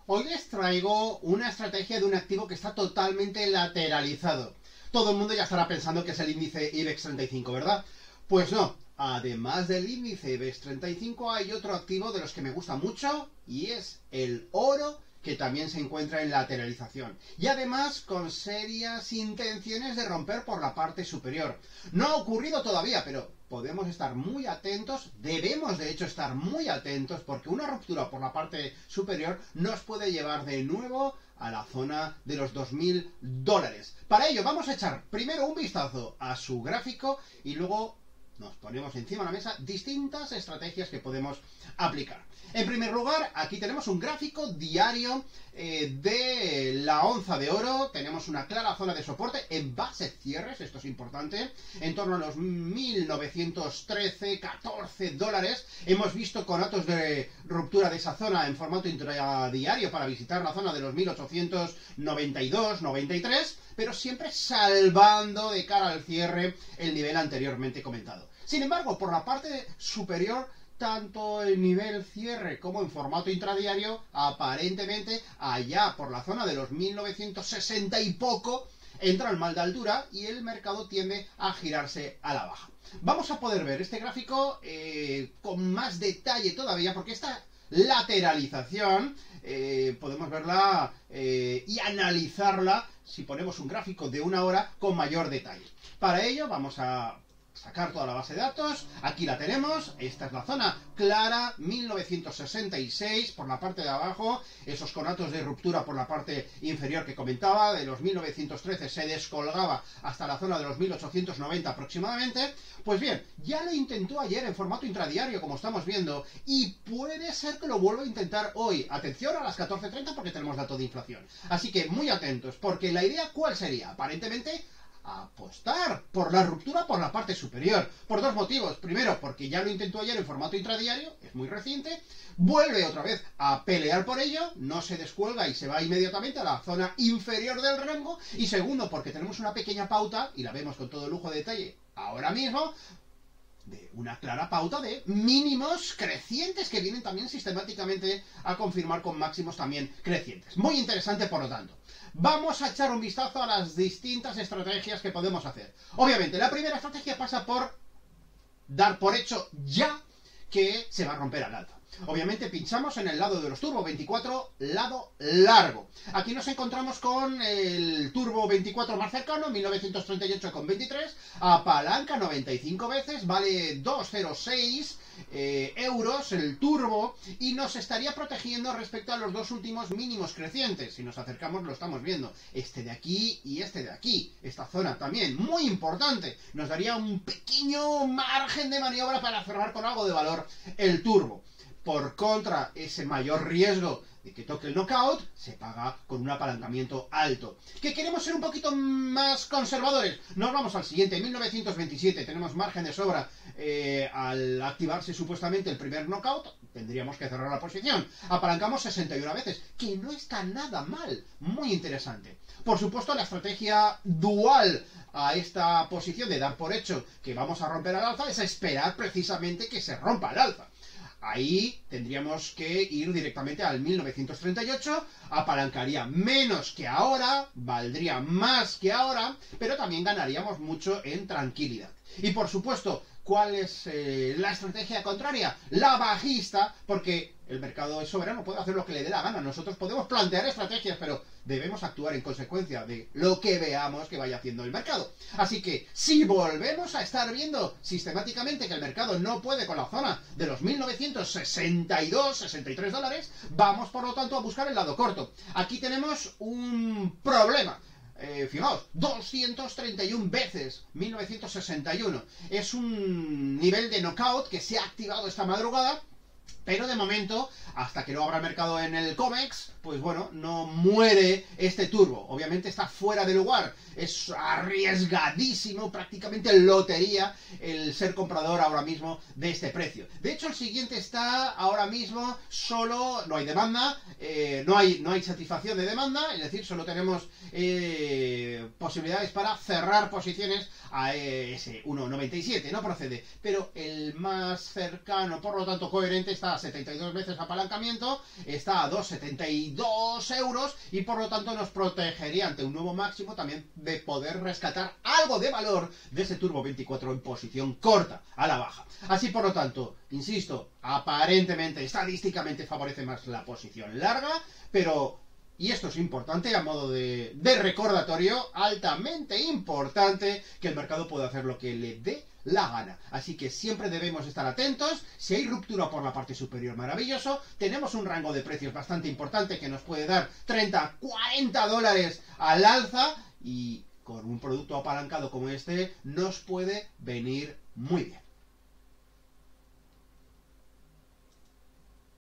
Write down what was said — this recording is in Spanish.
Hoy les traigo una estrategia de un activo que está totalmente lateralizado. Todo el mundo ya estará pensando que es el índice IBEX 35, ¿verdad? Pues no. Además del índice IBEX 35 hay otro activo de los que me gusta mucho y es el oro, que también se encuentra en lateralización. Y además con serias intenciones de romper por la parte superior. No ha ocurrido todavía, pero podemos estar muy atentos, debemos de hecho estar muy atentos, porque una ruptura por la parte superior nos puede llevar de nuevo a la zona de los $2000. Para ello vamos a echar primero un vistazo a su gráfico y luego nos ponemos encima de la mesa distintas estrategias que podemos aplicar. En primer lugar, aquí tenemos un gráfico diario de la onza de oro. Tenemos una clara zona de soporte en base cierres, esto es importante, en torno a los 1913, 14 dólares. Hemos visto conatos de ruptura de esa zona en formato intradiario para visitar la zona de los 1892, 93, pero siempre salvando de cara al cierre el nivel anteriormente comentado. Sin embargo, por la parte superior, tanto el nivel cierre como en formato intradiario, aparentemente allá por la zona de los 1960 y poco, entra el mal de altura y el mercado tiende a girarse a la baja. Vamos a poder ver este gráfico con más detalle todavía, porque esta lateralización podemos verla y analizarla si ponemos un gráfico de una hora con mayor detalle. Para ello vamos a sacar toda la base de datos. Aquí la tenemos. Esta es la zona clara, 1966 por la parte de abajo. Esos conatos de ruptura por la parte inferior que comentaba, de los 1913 se descolgaba hasta la zona de los 1890 aproximadamente. Pues bien, ya lo intentó ayer en formato intradiario, como estamos viendo, y puede ser que lo vuelva a intentar hoy. Atención a las 14:30 porque tenemos dato de inflación. Así que muy atentos, porque la idea ¿cuál sería? Aparentemente apostar por la ruptura por la parte superior, por dos motivos. Primero, porque ya lo intentó ayer en formato intradiario, es muy reciente, vuelve otra vez a pelear por ello, no se descuelga y se va inmediatamente a la zona inferior del rango. Y segundo, porque tenemos una pequeña pauta, y la vemos con todo lujo de detalle ahora mismo, de una clara pauta de mínimos crecientes que vienen también sistemáticamente a confirmar con máximos también crecientes. Muy interesante, por lo tanto. Vamos a echar un vistazo a las distintas estrategias que podemos hacer. Obviamente, la primera estrategia pasa por dar por hecho ya que se va a romper al alza. Obviamente pinchamos en el lado de los Turbo 24, lado largo. Aquí nos encontramos con el Turbo 24 más cercano, 1938,23, apalanca 95 veces, vale 206 euros el Turbo, y nos estaría protegiendo respecto a los dos últimos mínimos crecientes. Si nos acercamos lo estamos viendo, este de aquí y este de aquí. Esta zona también, muy importante, nos daría un pequeño margen de maniobra para cerrar con algo de valor el Turbo. Por contra, ese mayor riesgo de que toque el knockout se paga con un apalancamiento alto. ¿Que queremos ser un poquito más conservadores? Nos vamos al siguiente, 1927, tenemos margen de sobra. Al activarse supuestamente el primer knockout, tendríamos que cerrar la posición. Apalancamos 61 veces, que no está nada mal, muy interesante. Por supuesto, la estrategia dual a esta posición de dar por hecho que vamos a romper al alza es esperar precisamente que se rompa el alza. Ahí tendríamos que ir directamente al 1938, apalancaría menos que ahora, valdría más que ahora, pero también ganaríamos mucho en tranquilidad. Y por supuesto, ¿cuál es la estrategia contraria? La bajista, porque el mercado es soberano, puede hacer lo que le dé la gana. Nosotros podemos plantear estrategias, pero debemos actuar en consecuencia de lo que veamos que vaya haciendo el mercado. Así que, si volvemos a estar viendo sistemáticamente que el mercado no puede con la zona de los 1962, 63 dólares, vamos por lo tanto a buscar el lado corto. Aquí tenemos un problema. Fijaos, 231 veces 1961. Es un nivel de knockout que se ha activado esta madrugada, pero de momento, hasta que no abra el mercado en el COMEX, pues bueno, no muere este turbo. Obviamente está fuera de lugar, es arriesgadísimo, prácticamente lotería el ser comprador ahora mismo de este precio. De hecho, el siguiente está ahora mismo solo, no hay demanda, no hay satisfacción de demanda, es decir, solo tenemos posibilidades para cerrar posiciones a ese 1.97, no procede. Pero el más cercano, por lo tanto coherente, está está a 72 veces apalancamiento, está a 2,72 euros y por lo tanto nos protegería ante un nuevo máximo también de poder rescatar algo de valor de ese Turbo 24 en posición corta, a la baja. Así por lo tanto, insisto, aparentemente, estadísticamente favorece más la posición larga, pero... y esto es importante, a modo de recordatorio, altamente importante, que el mercado puede hacer lo que le dé la gana. Así que siempre debemos estar atentos. Si hay ruptura por la parte superior, maravilloso. Tenemos un rango de precios bastante importante que nos puede dar 30, 40 dólares al alza. Y con un producto apalancado como este, nos puede venir muy bien.